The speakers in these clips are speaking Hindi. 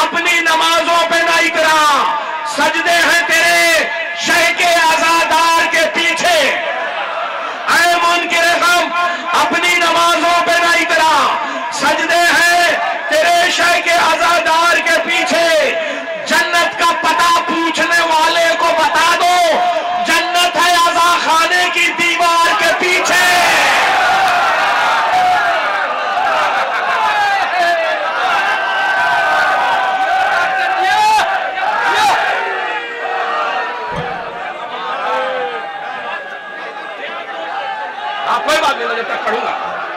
अपनी नमाजों पे ना इतरा, सजदे हैं तेरे शह के आजादार के पीछे। ऐ मुनकिर गम, अपनी नमाजों पे ना इतरा, सजदे हैं तेरे शह के आजादार के पीछे। जन्नत का पता पूछने वाले को बता दो, जन्नत है आजा खाने की दीवार के पीछे। कोई बात नहीं, मैं जब तक पढ़ूंगा।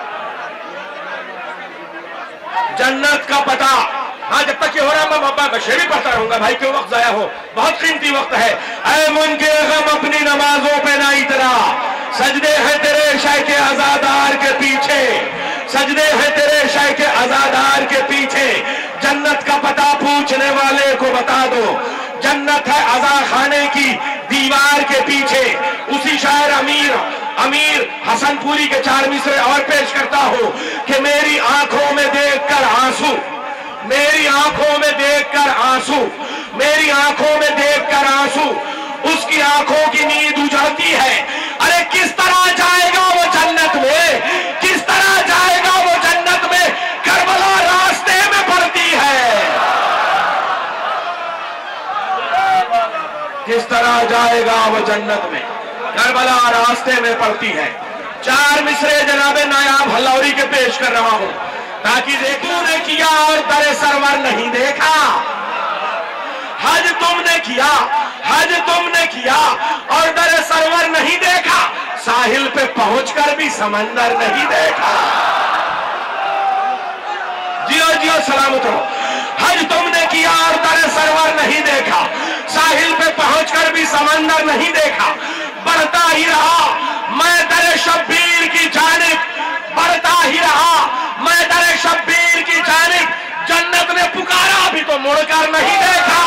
जन्नत का पता, हाँ जब तक ये हो रहा मैं शेर ही पढ़ता रहूंगा भाई, क्यों वक्त जाया हो, बहुत कीमती वक्त है। ऐ मुनकिर गम, अपनी नमाजों पे ना इतरा, सजदे हैं तेरे शह के आजादार के पीछे, सजदे हैं तेरे शह के आजादार के पीछे। जन्नत का पता पूछने वाले को बता दो, जन्नत है अज़ा खाने की दीवार के पीछे। उसी शायर अमीर हसनपुरी के 4 मिसरे और पेश करता हूं कि मेरी आंखों में देखकर आंसू, मेरी आंखों में देखकर आंसू, मेरी आंखों में देखकर आंसू, उसकी आंखों की नींद उजड़ती है। अरे किस तरह जाएगा वो जन्नत में, किस तरह जाएगा वो जन्नत में, करबला रास्ते में पड़ती है। किस तरह जाएगा वो जन्नत में, करबला रास्ते में पड़ती है। 4 मिसरे जनाबे नायाब हल्लौरी के पेश कर रहा हूं ताकि देखो ने किया और दरे सरवर नहीं देखा। हज तुमने किया, हज तुमने किया और दरे सरवर नहीं देखा, साहिल पे पहुंचकर भी समंदर नहीं देखा। जियो जियो सलामत रहो। हज तुमने किया और दरे सरवर नहीं देखा, साहिल पे पहुंचकर भी समंदर नहीं देखा। बढ़ता ही रहा मैं दरे शब्बीर की जानिब, बढ़ता ही रहा मैं दरे शब्बीर की जानिब, जन्नत ने पुकारा भी तो मुड़कर नहीं देखा।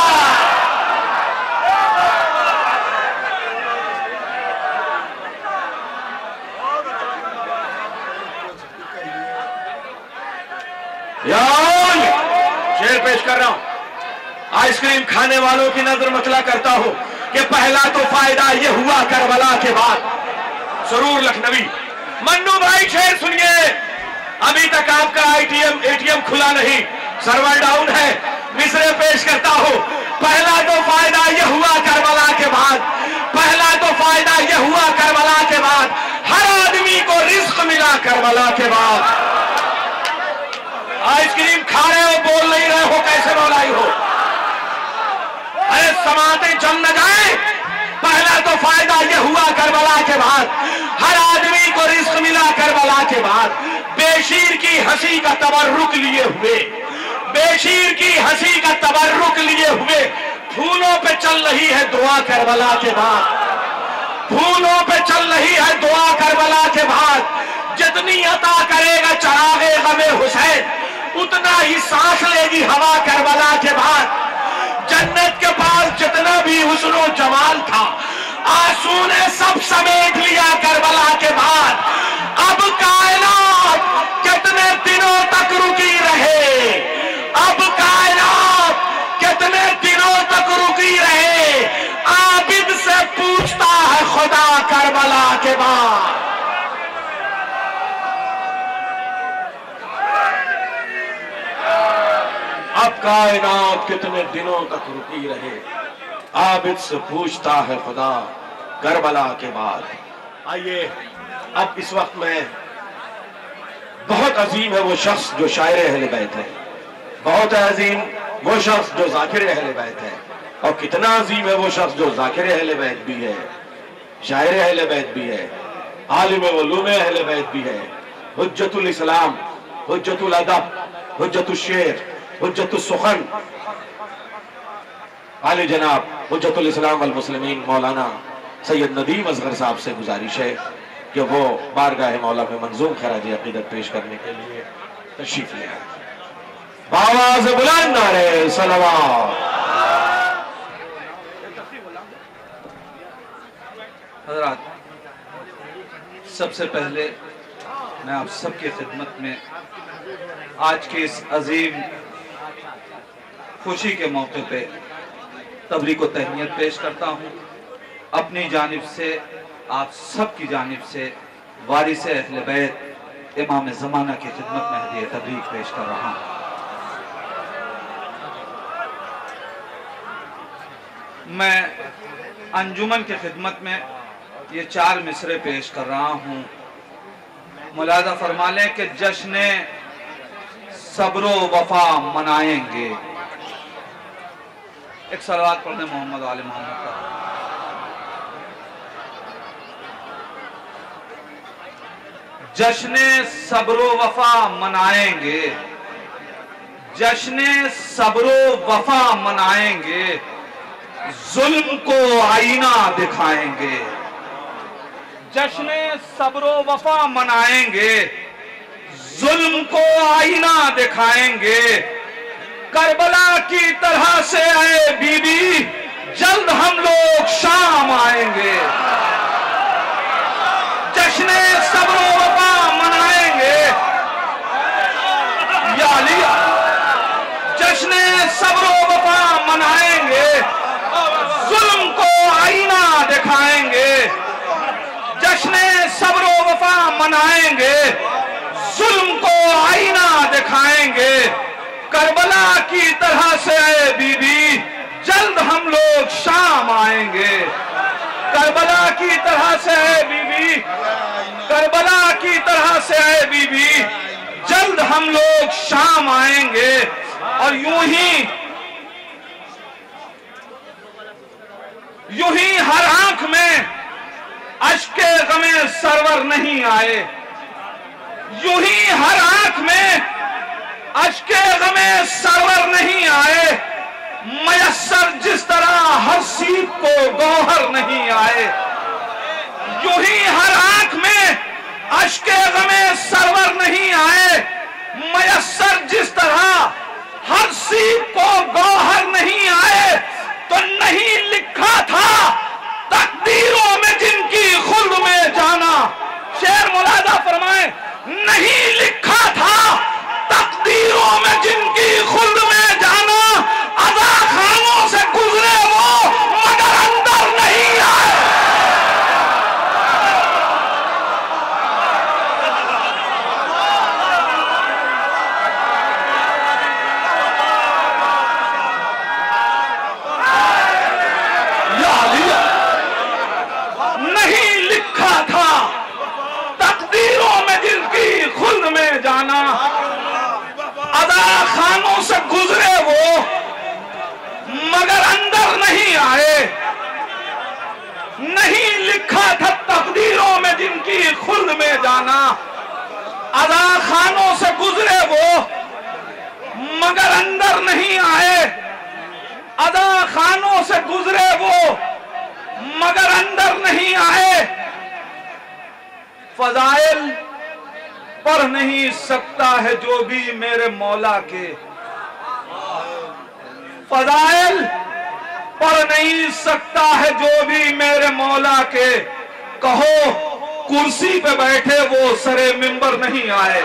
शेर पेश कर रहा हूं। आइसक्रीम खाने वालों की नजर मतला करता हूं कि पहला तो फायदा यह हुआ करबला के बाद। सरूर लखनवी, मन्नू भाई शेर सुनिए, अभी तक आपका एटीएम खुला नहीं, सर्वर डाउन है। मिसरे पेश करता हूं, पहला तो फायदा यह हुआ करबला के बाद, पहला तो फायदा यह हुआ करबला के बाद, हर आदमी को रिस्क मिला करबला के बाद। आइसक्रीम खा रहे हो, बोल नहीं रहे हो, कैसे मौलाई हो? अरे समाते जम न जाए। पहला तो फायदा यह हुआ करबला के बाद, हर आदमी को रिस्क मिला करबला के बाद। बेशीर की हंसी का तबर्रुक लिए हुए, बेशीर की हंसी का तबर्रुक लिए हुए, फूलों पे चल रही है दुआ करबला के बाद, फूलों पे चल रही है दुआ करबला के बाद। जितनी अता करेगा चरागे गमे हुसैन, उतना ही सांस लेगी हवा करबला के बाद। जन्नत के पास जितना भी हुस्नो जमाल था, आंसू ने सब समेट लिया करबला के बाद। अब कायनात कितने दिनों तक रुकी रहे, अब कायनात कितने दिनों तक रुकी रहे, आबिद से पूछता है खुदा करबला के बाद। अब कायनात कितने दिनों तक रुकी रहे, आबिद से पूछता है खुदा करबला के बाद। आइए अब इस वक्त में बहुत अजीम है वो शख्स जो शायर अहले बैत है, बहुत अजीम वो शख्स जो ज़ाकिर अहले बैत है, और कितना अजीम है वो शख्स जो ज़ाकिर अहले बैत भी है, शायर अहले बैत भी है, आलिम उलूम अहले बैत भी है, हुज्जतुल इस्लाम, हुज्जतुल अदब, हुज्जतुल शेर, हुज्जतुल सुखन, आले जनाब हुज्जतुल इस्लाम वल मुस्लिमीन मौलाना सैयद नदीम असगर साहब से गुजारिश है कि वो बारगाह मौला में मंजूम खराज अकीदत पेश करने के लिए तशरीफ ले आए। आवाज़ बुलंद नारे सलवात। हज़रात, सबसे पहले मैं आप सबकी खिदमत में आज के इस अजीम खुशी के मौके पे तबरीक व तहनीयत पेश करता हूँ। अपनी जानिब से, आप सब की जानिब से वारिस अहले बैत इमाम ज़माना की खिदमत में हदीये तबरीक पेश कर रहा हूँ। मैं अंजुमन की खिदमत में ये 4 मिसरे पेश कर रहा हूँ। मुलाज़ा फरमा लें कि जश्न सब्रो वफा मनाएंगे। एक सलवात पढ़ दें मोहम्मद आले मोहम्मद पर। जश्न सब्रो वफा मनाएंगे, जश्न सब्रो वफा मनाएंगे, जुल्म को आईना दिखाएंगे। जश्न सब्रो वफा मनाएंगे, जुल्म को आईना दिखाएंगे। करबला की तरह से आए बीबी, जल्द हम लोग शाम आएंगे। जश्न सब्रो वफा मनाएंगे, या लिया जश्न सब्रो वफा मनाएंगे, जुल्म को आईना दिखाएंगे। जश्न सब्रो वफा मनाएंगे, जुल्म को आईना दिखाएंगे। करबला की तरह से आए बीबी, जल्द हम लोग शाम आएंगे। करबला की तरह से आए बीबी, करबला की तरह से आए बीबी, जल्द हम लोग शाम आएंगे। और यूं ही हर आंख में अश्के गमे सरवर नहीं आए। यूं ही हर आंख में अश्के गमे सरवर नहीं आए। मयस्सर जिस तरह हर सीप को गौहर नहीं आए। यूं ही हर आंख में अश्के गमे सरवर नहीं आए। मयस्सर जिस तरह हर सीप को गौहर नहीं आए। तो नहीं लिखा था तकदीरों में जिनकी खुल्द में जाना। शेर मुलादा फरमाए, नहीं लिखा था तकदीरों में जिनकी खुल्द में जाना। अदा खानों से गुजरे वो, मगर अंदर नहीं आए। नहीं लिखा था तकदीरों में जिनकी खुल्द में जाना। अदा खानों से गुजरे वो, मगर अंदर नहीं आए। नहीं लिखा था तकदीरों में जिनकी खुल्द में जाना। अदा खानों से गुजरे वो, मगर अंदर नहीं आए। अदा खानों से गुजरे वो, मगर अंदर नहीं आए। फजाइल पढ़ नहीं सकता है जो भी मेरे मौला के। फजाइल पढ़ नहीं सकता है जो भी मेरे मौला के। कहो कुर्सी पे बैठे वो सरे मिंबर नहीं आए।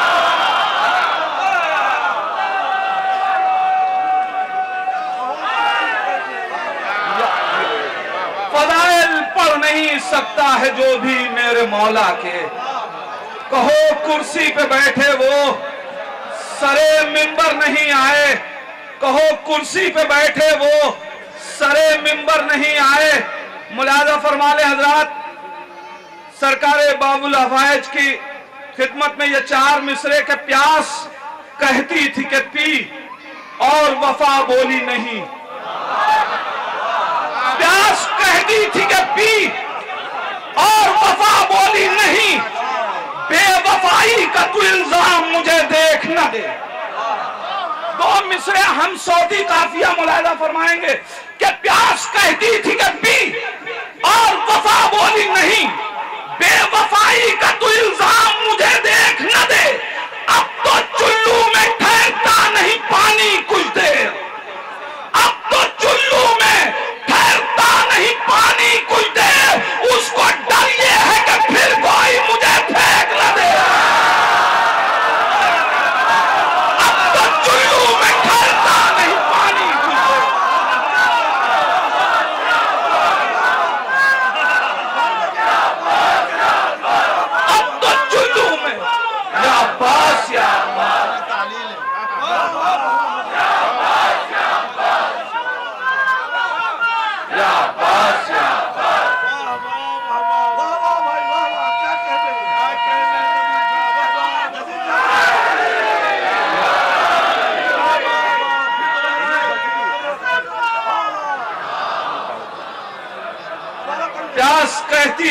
फजाइल पढ़ नहीं सकता है जो भी मेरे मौला के। कहो कुर्सी पे बैठे वो सरे मिंबर नहीं आए। कहो कुर्सी पे बैठे वो सरे मिंबर नहीं आए। मुलाजा फरमा ले हजरात, सरकारे बाबुल हवाइज की खिदमत में ये 4 मिसरे के प्यास कहती थी कि पी और वफा बोली नहीं। प्यास कहती थी कि पी और वफा बोली नहीं। बेवफाई का तू इल्जाम मुझे देख न दे। 2 मिसरे हम सऊदी काफिया मुलाहिजा फरमाएंगे कि प्यास कहती थी कि पी और वफा बोली नहीं। बेवफाई का तू इल्जाम मुझे देख न दे। अब तो चुल्लू में ठहरता नहीं पानी कुछ देर। अब तो चुल्लू में ठहरता नहीं पानी कुछ देर। उसको डर ये है कि फिर कोई मुझे फेंक न दे। अब तो चुल्लू में ठहरता नहीं पानी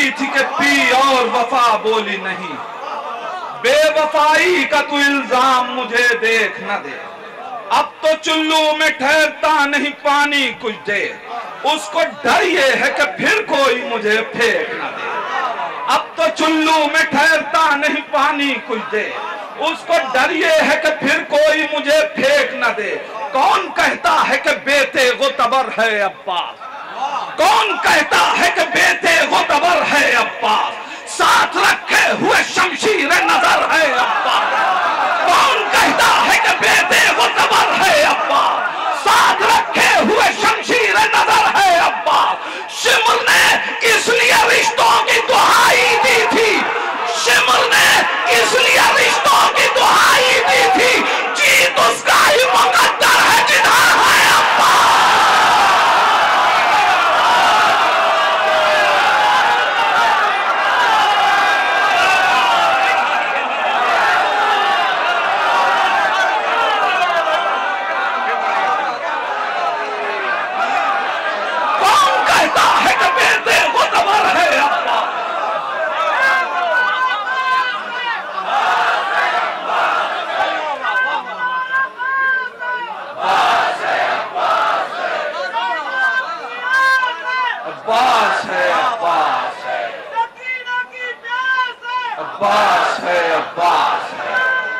दी थी कि पी और वफा बोली नहीं। बेवफाई का तू इल्जाम मुझे देख न दे, अब तो चुल्लू में ठहरता नहीं पानी कुछ दे। उसको डर ये है कि फिर कोई मुझे फेंक न दे, अब तो चुल्लू में ठहरता नहीं पानी कुछ दे। उसको डर ये है कि फिर कोई मुझे फेंक न दे। कौन कहता है कि बेटे गुतबर है अब्बास, कौन कहता है कि बेटे गुतबर है अब्बास, साथ रखे हुए शमशीर नजर है अब्बास। कौन कहता है कि बेटे गुतबर है अब्बास, साथ रखे हुए शमशीर नजर है अब्बास। शिमर ने इसलिए रिश्तों की दुहाई दी थी, शिमर ने इसलिए रिश्तों की दुहाई दी थी। जीत उसका ही मुकद्दर है जिधर है अब्बास। कौन कहता है कि बेटे गुतबर है अब्बास, अब्बास है अब्बास है अब्बास है अब्बास है।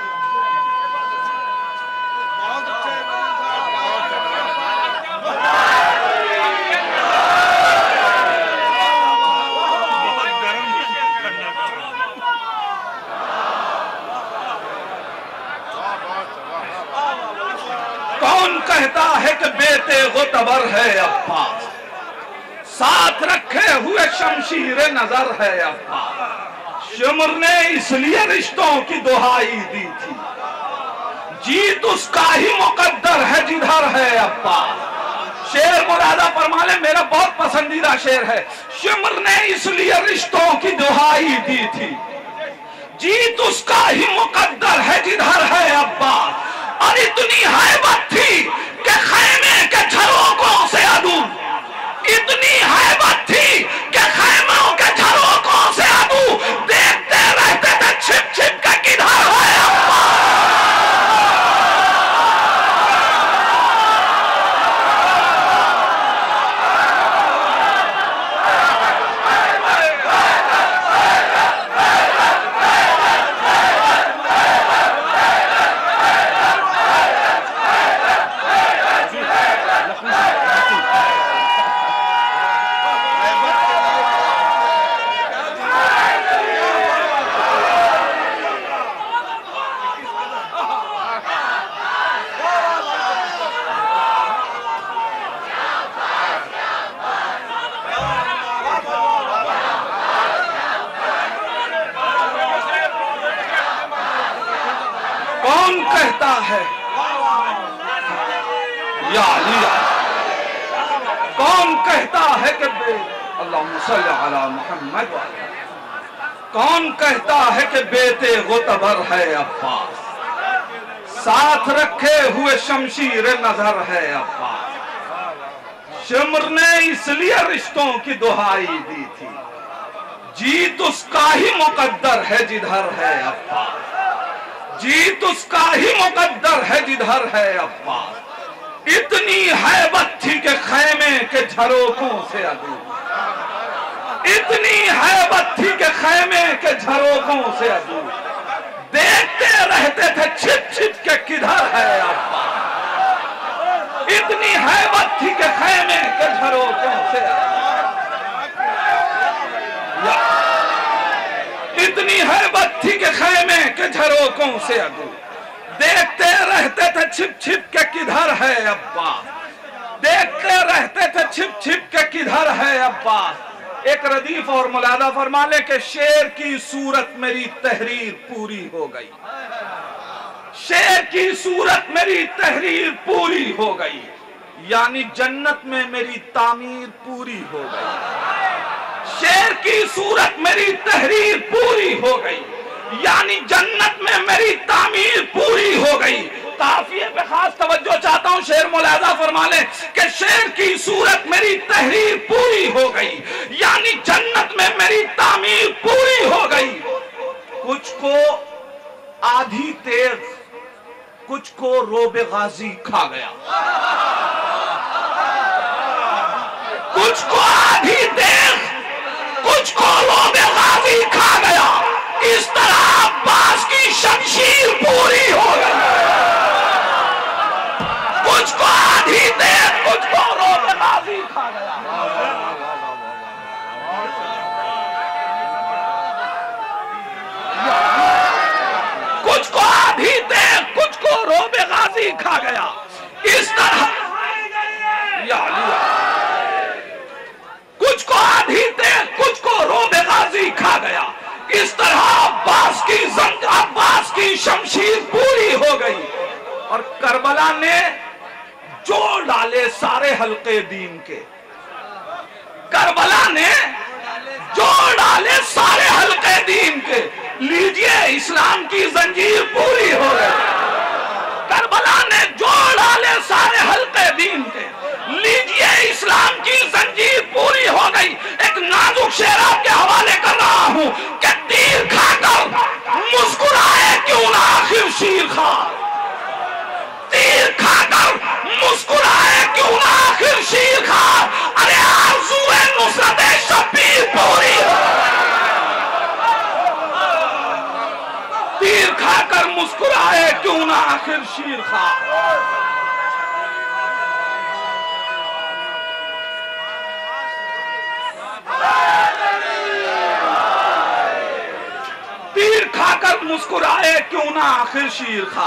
कौन कहता है कि बेटे गुतबर है अब्बास, साथ रखे हुए शमशीर नजर है अब्बास। शिमर ने इसलिए रिश्तों की दुहाई दी थी, जीत उसका ही मुकद्दर है जिधर है अब्बास। शेर मुरादा फरमा ले, मेरा बहुत पसंदीदा शेर है। शिमर ने इसलिए रिश्तों की दुहाई दी थी, जीत उसका ही मुकद्दर है जिधर है अब्बास। और इतनी हैबत थी कि खैमे के झरोकों से अदू, इतनी हैबत थी कि खैमों के झरोकों से अदू देखते रहते थे छिप छिप के किधर है अब्बास। कौन कहता है या अली, कौन कहता है कि अल्लाहुम्मा सल्ली अला मुहम्मद, कौन कहता है कि बेटे गुतबर है अब्बास, साथ रखे हुए शमशीर नजर है अब्बास। शिमर ने इसलिए रिश्तों की दुहाई दी थी, जीत उसका ही मुकद्दर है जिधर है अब्बास, जीत उसका ही मुकद्दर है जिधर है अब्बास। इतनी हैबत थी कि खैमे के झरोकों से अदू, इतनी हैबत थी कि खैमे के झरोकों से अदू देखते रहते थे छिप छिप के किधर है अब्बास। इतनी हैबत थी कि खैमे के झरोकों से इतनी हैबत थी कि खैमे के झरोकों से अदू देखते रहते थे छिप छिप के किधर है अब्बास, देखते रहते थे छिप छिप के किधर है अब्बास। एक रदीफ और मुलादा फरमा ले कि शेर की सूरत मेरी तहरीर पूरी हो गई, शेर की सूरत मेरी तहरीर पूरी हो गई, यानी जन्नत में मेरी तामीर पूरी हो गई। शेर की सूरत मेरी तहरीर पूरी हो गई, यानी जन्नत में मेरी तामीर पूरी हो गई। काफिये पे खास तवज्जो चाहता हूं, शेर मुलाजा फरमा ले कि शेर की सूरत मेरी तहरीर पूरी हो गई, यानी जन्नत में मेरी तामीर पूरी हो गई। कुछ को आधी तेज, कुछ को रोबे गाजी खा गया, कुछ को आधी तेज, कुछ को रोबे गाजी खा गया। इस तरह अब्बास की शमशीर पूरी हो गई। कुछ को आधी तेज, कुछ को रोबे गाजी खा गया। कुछ को आधी तेज, कुछ को रोबे गाजी खा गया। इस तरह कुछ को आधी तेज, कुछ को रोबे गाजी खा गया। इस तरह अब्बास की शमशीर पूरी हो गई। और करबला ने जोड़ डाले सारे हल्के दीन के, करबला ने जोड़ डाले सारे हल्के दीन के। लीजिए इस्लाम की जंजीर पूरी हो गई। करबला ने जोड़ डाले सारे हल्के दीन के। लीजिए इस्लाम की जंजीर पूरी हो गई। एक नाजुक शेर आपके हवाले कर रहा हूं कि तीर खाकर मुस्कुराए क्यों ना आखिर शीर खा, तीर खाकर मुस्कुराए क्यों ना आखिर शीर खा। अरे आरज़ूए नुसरत शब्बीर पूरी, तीर खाकर मुस्कुराए क्यों ना आखिर शीर खा। तीर खाकर मुस्कुराए क्यों ना आखिर शीर खा।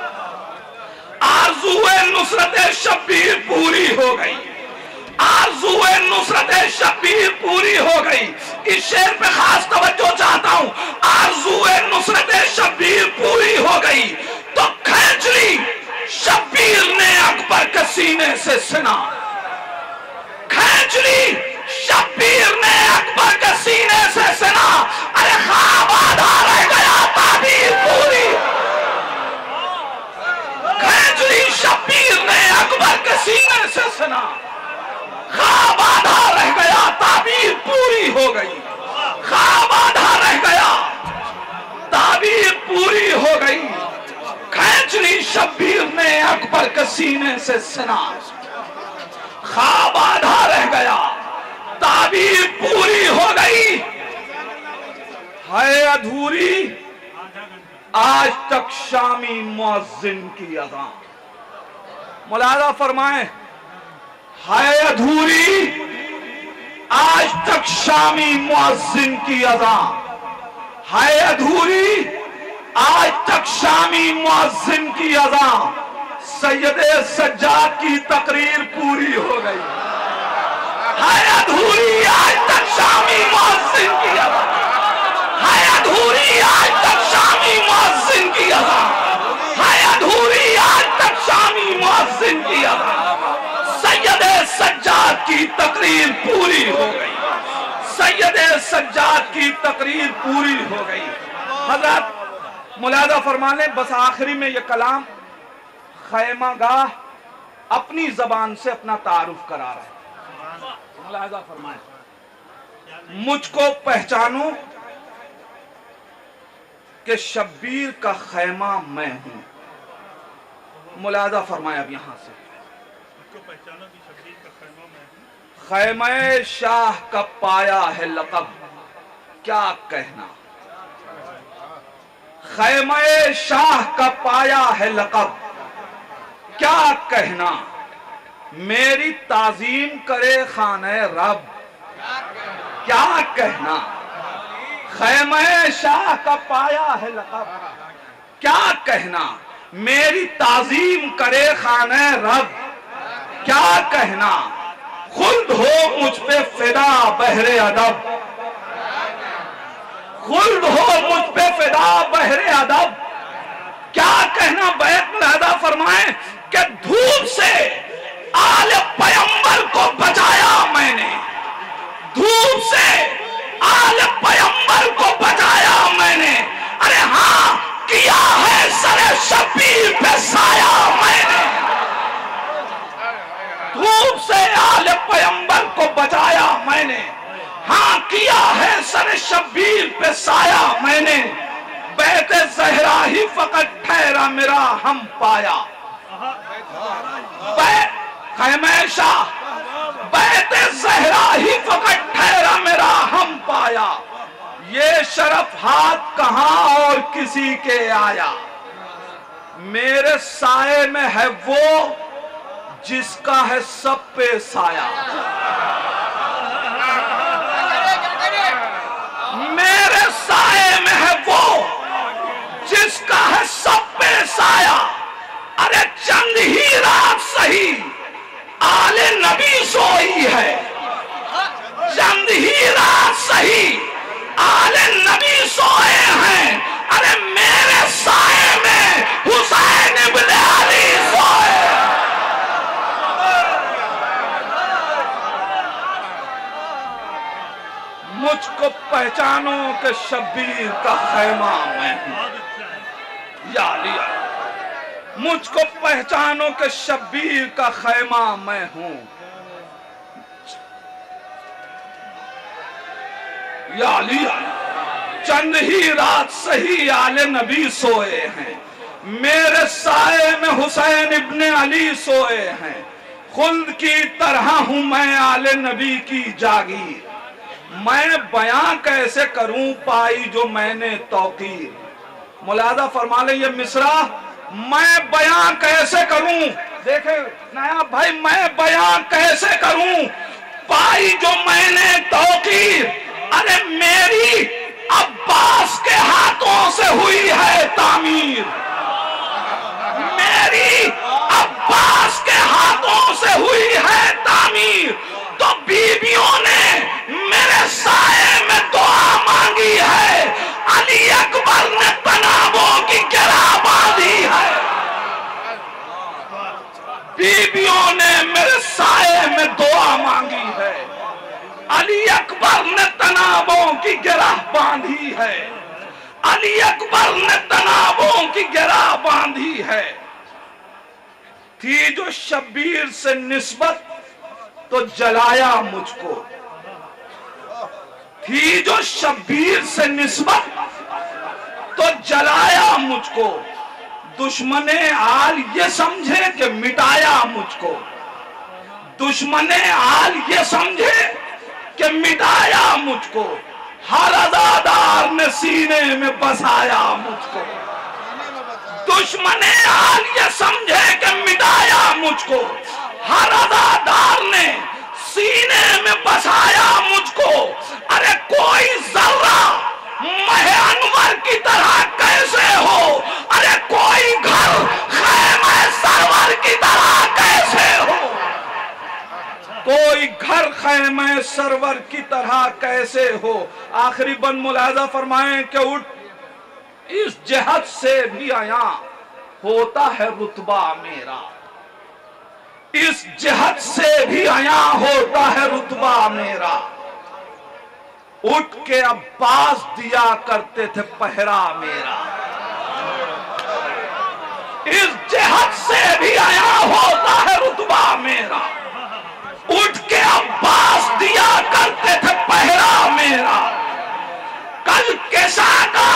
आरज़ूए नुसरत शब्बीर पूरी हो गई, आरज़ूए नुसरत शब्बीर पूरी हो गई। इस शेर पे खास तवज्जो चाहता हूं। आरज़ूए नुसरत शब्बीर पूरी हो गई तो खींच ली शब्बीर ने अकबर के सीने से सिना, खींच ली शब्बीर ने अकबर के सीने से सिना। अरे ख्वाब आधा रह गया, ताबीर पूरी। खींच ली शब्बीर ने अकबर के सीने से सिना, ख्वाब आधा रह गया, ताबीर पूरी हो गई। ख्वाब आधा रह गया, ताबीर पूरी हो गई। खींच ली शब्बीर ने अकबर के सीने से सिना, ख्वाब आधा रह गया, ताबीर पूरी हो गई। है अधूरी आज तक शामी मुअज्जिन की अज़ान। मुलाज़ा फरमाए, है अधूरी आज तक शामी मुअज्जिन की अज़ान, है अधूरी आज तक शामी मुअज्जिन की अज़ान। सैयदे सज्जाद की तकरीर पूरी हो गई। है अधूरी आज तक शामी मुअज्जिन की अज़ान, है अधूरी आज तक शामी मुअज्जिन की अज़ान, है अधूरी आज तक शामी मुअज्जिन की अज़ान। सैयदे सज्जाद की तकरीर पूरी हो गई, सैयदे सज्जाद की तकरीर पूरी हो गई। हज़रत मुलाज़ा फरमा लें, बस आखिरी में ये कलाम खैमागाह अपनी जबान से अपना तारुफ करा रहा है। मुलाज़ा फरमाए, मुझको पहचानो कि शब्बीर का खैमा मैं हूं। मुलाज़ा फरमाया अब यहां से, खैमे शाह का पाया है लक़ब, क्या कहना। खैमे शाह का पाया है लक़ब, क्या कहना। मेरी ताजीम करे खाने रब, क्या कहना। खैमे शाह का पाया है लक़ब, क्या कहना। मेरी ताजीम करे खाने रब, क्या कहना। खुल्द हो मुझ पे फिदा बहरे अदब, खुल्द हो मुझ पे फिदा बहरे अदब, क्या कहना। बैत मुलाज़ा फरमाए कि धूप से आले पैगंबर को बचाया मैंने, धूप से आले पैगंबर को बचाया मैंने। अरे हाँ, किया है सरे शब्बीर पे साया मैंने। धूप से किया है सर शब्बीर पे साया मैंने, बैते ज़हरा ही फकत ठहरा मेरा हम पाया। हमेशा बैते ज़हरा ही फकत ठहरा मेरा हम पाया। ये शरफ हाथ कहां और किसी के आया। मेरे साए में है वो जिसका है सब पे साया। मेरे साए में है वो जिसका है सब पे साया। अरे चंद ही रात सही आले नबी सोई है, चंद ही रात सही आले नबी सोए हैं। अरे मेरे साए में हुसैन इब्न अली सोए। मुझको पहचानो कि शब्बीर का खैमा मैं हूं। या लिया मुझको पहचानो कि शब्बीर का खैमा मैं हूं। या लिया चंद ही रात सही आले नबी सोए हैं। मेरे साए में हुसैन इब्ने अली सोए हैं। खुल्द की तरह हूं मैं आले नबी की जागीर। मैं बयां कैसे करूं पाई जो मैंने तौकीर। मुलादा फरमा ले ये मिसरा, मैं बयां कैसे करूं। देखे नायाब भाई, मैं बयां कैसे करूं पाई जो मैंने तौकीर। अरे मेरी अब्बास के हाथों से हुई है तामीर। मेरी अब्बास के हाथों से हुई है तामीर। तो बीबियों ने मेरे साए में दुआ मांगी है। अली अकबर ने तनाबों की गिरा बांधी है। बीबियों ने मेरे साए में दुआ मांगी है। अली अकबर ने तनाबों की गिरा बांधी है। अली अकबर ने तनाबों की गिरा बांधी है। थी जो शब्बीर से निस्बत तो जलाया मुझको। थी जो शब्बीर से निस्बत तो जलाया मुझको। दुश्मने आल ये समझे कि मिटाया मुझको। दुश्मने आल ये समझे कि मिटाया मुझको। हर अज़ादार ने सीने में बसाया मुझको। दुश्मने आल ये समझे कि मिटाया मुझको। हर अज़ादार ने सीने में बसाया मुझको। अरे कोई जर्रा महे अनवर की तरह कैसे हो। अरे कोई घर खैमे सरवर की तरह कैसे हो। कोई घर खैमे सरवर की तरह कैसे हो। आखिरी बंद मुलाजा फरमाएं कि उठ इस जहत से भी आया होता है रुतबा मेरा। इस जहत से भी आया होता है रुतबा मेरा। उठ के अब्बास दिया करते थे पहरा मेरा। इस जहत से भी आया होता है रुतबा मेरा। उठ के अब्बास दिया करते थे पहरा मेरा। कल के साका